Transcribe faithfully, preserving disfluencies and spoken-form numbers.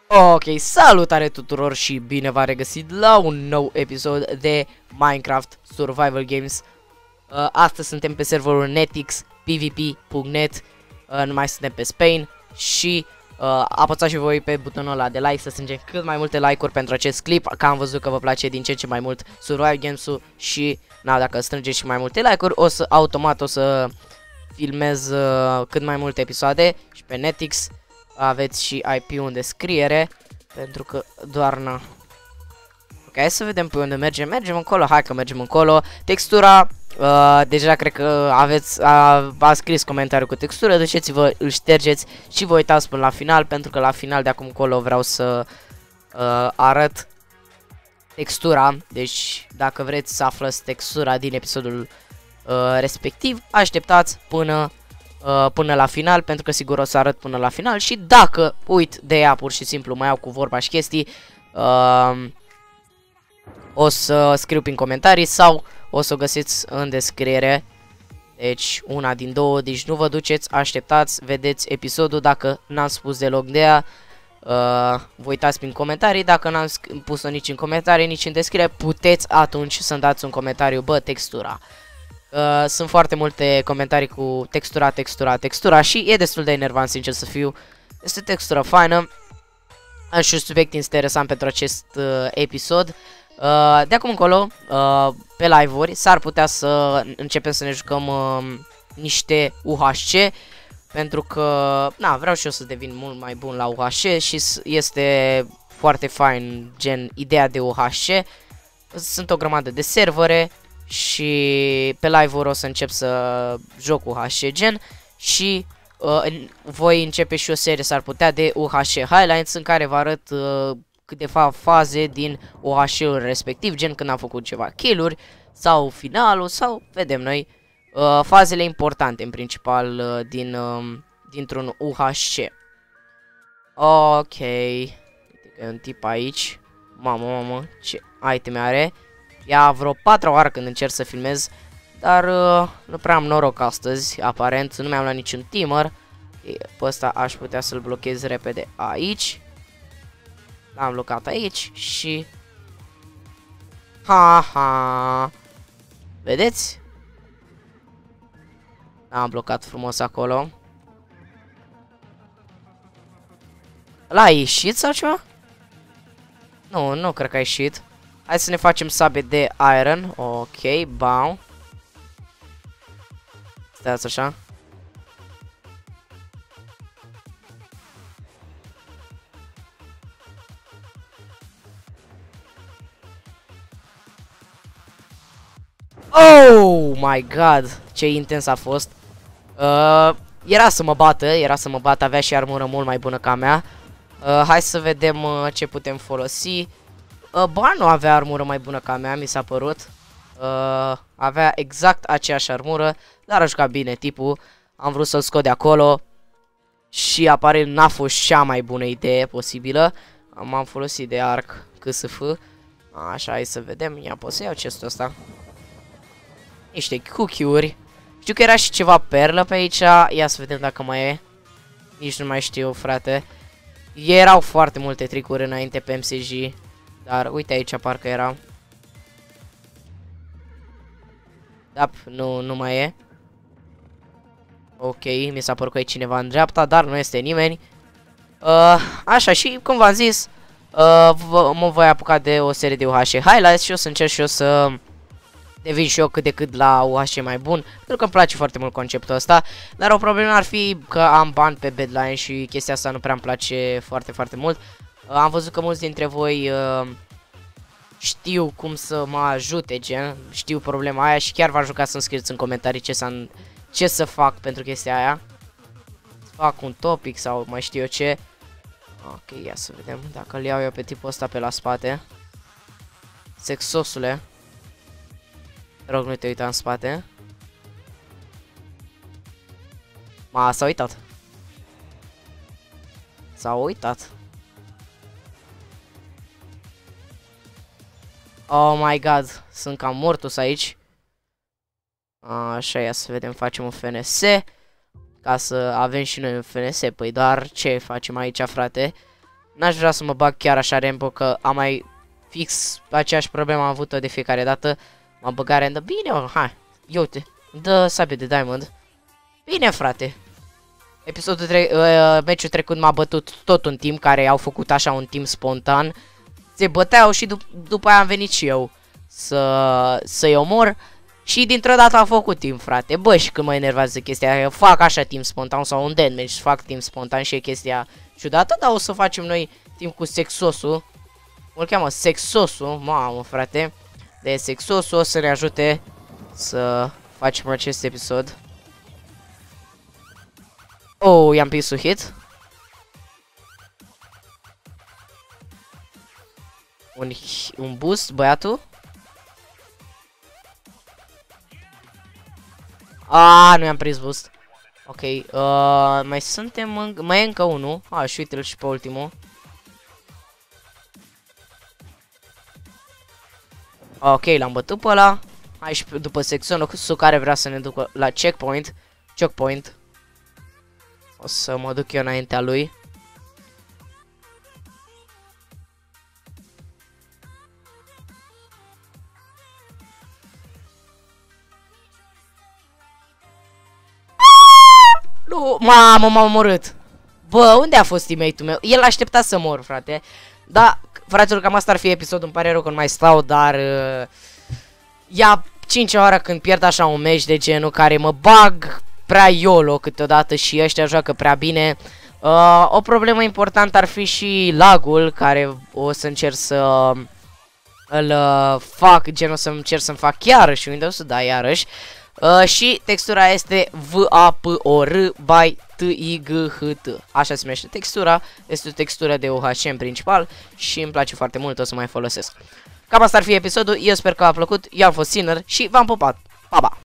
Ok, salutare tuturor și bine v-am regăsit la un nou episod de Minecraft Survival Games. uh, Astăzi suntem pe serverul netix pvp punct net, uh, nu mai suntem pe Spain. Și uh, apăsați și voi pe butonul ăla de like să strângem cât mai multe like-uri pentru acest clip, că am văzut că vă place din ce în ce mai mult Survival Games-ul. Și na, dacă strângeți și mai multe like-uri, o să automat o să filmez uh, cât mai multe episoade. Și pe netix aveți și I P-ul în descriere, pentru că doar na. Ok, hai să vedem pe unde mergem. Mergem încolo, hai că mergem încolo. Textura, uh, deja cred că aveți, uh, a scris comentariu cu textură. Duceți-vă, îl ștergeți și vă uitați până la final, pentru că la final de acum încolo vreau să uh, arăt textura. Deci dacă vreți să aflați textura din episodul uh, respectiv, așteptați până Uh, până la final, pentru că sigur o să arăt până la final. Și dacă uit de ea pur și simplu, mai iau cu vorba și chestii, uh, o să scriu prin comentarii sau o să o găsiți în descriere. Deci una din două, deci nu vă duceți, așteptați, vedeți episodul. Dacă n-am spus deloc de ea, uh, vă uitați prin comentarii. Dacă n-am pus-o nici în comentarii, nici în descriere, puteți atunci să-mi dați un comentariu, bă, textura. Uh, sunt foarte multe comentarii cu textura, textura, textura și e destul de enervant, sincer să fiu. Este textura faină. Am și un subiect interesant pentru acest uh, episod. Uh, de acum încolo, uh, pe live-uri, s-ar putea să începem să ne jucăm uh, niște U H C. Pentru că, na, vreau și eu să devin mult mai bun la U H C și este foarte fain, gen, ideea de U H C. Sunt o grămadă de servere și pe live-uri o să încep să joc U H C gen. Și uh, voi începe și o serie, s-ar putea, de U H C Highlights, în care vă arăt uh, câteva faze din U H C-ul respectiv, gen când am făcut ceva kill-uri sau finalul, sau vedem noi uh, fazele importante în principal uh, din uh, dintr-un U H C. Ok, uite că e un tip aici. Mamă, mamă, ce iteme are. Ia vreo patru oară când încerc să filmez, dar uh, nu prea am noroc astăzi, aparent. Nu mi-am luat niciun timer. Pe ăsta aș putea să-l blochez repede aici. L-am blocat aici și... Ha, ha. Vedeți? L-am blocat frumos acolo. L-a ieșit sau ceva? Nu, nu cred că a ieșit. Hai să ne facem sabe de iron. Ok, bam. Stați așa. Oh my god, ce intens a fost. uh, Era să mă bată, era să mă bată, avea și armură mult mai bună ca mea. uh, Hai să vedem uh, ce putem folosi. Uh, ba, nu avea armură mai bună ca mea, mi s-a părut. uh, Avea exact aceeași armură, dar a jucat bine tipul. Am vrut să-l scot de acolo și aparent n-a fost cea mai bună idee posibilă. M-am folosit de arc C S F. Așa, hai să vedem. Ia, pot să iau chestul ăsta. Niște cookie-uri. Știu că era și ceva perlă pe aici. Ia să vedem dacă mai e. Nici nu mai știu, frate. Erau foarte multe tricuri înainte pe M S G, dar uite aici parcă era. Da, nu, nu mai e. Ok, mi s-a părut că e cineva în dreapta, dar nu este nimeni. uh, Așa, și cum v-am zis, uh, mă voi apuca de o serie de U H C Highlights și o să încerc și eu să devin și eu cât de cât la U H C mai bun, pentru că îmi place foarte mult conceptul ăsta. Dar o problemă ar fi că am bani pe Bedline și chestia asta nu prea îmi place foarte, foarte mult. uh, Am văzut că mulți dintre voi uh, știu cum să mă ajute, gen, știu problema aia și chiar v-aș ruga să-mi scrieți în comentarii ce, ce să fac pentru chestia aia. Să fac un topic sau mai știu eu ce. Ok, ia să vedem dacă îl iau eu pe tipul ăsta pe la spate. Sexosule, te rog, nu te uita în spate. Ma, s-a uitat. S-a uitat. Oh my god, sunt cam mortus aici. Așa, ia să vedem, facem un F N S. Ca să avem și noi un F N S. Păi doar ce facem aici, frate? N-aș vrea să mă bag chiar așa Rambo, că am mai fix aceeași problemă am avut-o de fiecare dată. M-am băgat random. Bine, mă, hai. Ia uite. Dă sabie de diamond. Bine, frate. Episodul tre uh, meciul trecut m-a bătut tot un team care au făcut așa un team spontan. Se băteau și dup după aia am venit și eu să să-i omor. Și dintr-o dată am făcut team, frate. Bă, și când mă enervează chestia aia, eu fac așa team spontan sau un deathmatch, fac team spontan și e chestia ciudată, dar o să facem noi team cu Sexosul. Îl cheamă Sexosul, mamă, frate. De Sexosul o să ne ajute să facem acest episod. Oh, i-am prins un hit. Un, un boost, băiatul. Ah, nu i-am prins boost. Ok, uh, mai suntem în... mai e încă unul. Ah, și uite-l și pe ultimul. Ok, l-am bătut pe ăla. Hai și după secționul care vrea să ne ducă la checkpoint. Checkpoint. O să mă duc eu înaintea lui. Nu, mamă, m-a omorât. Bă, unde a fost teammate-ul meu? El aștepta să mor, frate. Da, fraților, cam asta ar fi episodul. Îmi pare rău că nu mai stau, dar... Uh, ia cincea oară când pierd așa un meci de genul care mă bag prea YOLO câteodată și ăștia joacă prea bine. Uh, o problemă importantă ar fi și lagul, care o să încerc să îl uh, fac, genul să încerc să-mi fac iarăși Windows, da, iarăși. Uh, și textura este V A P O R by T I G H T. Așa se numește textura. Este o textură de O H M principal și îmi place foarte mult, o să mai folosesc. Cam asta ar fi episodul. Eu sper că v-a plăcut. Eu am fost Sinner și v-am pupat. Pa, pa!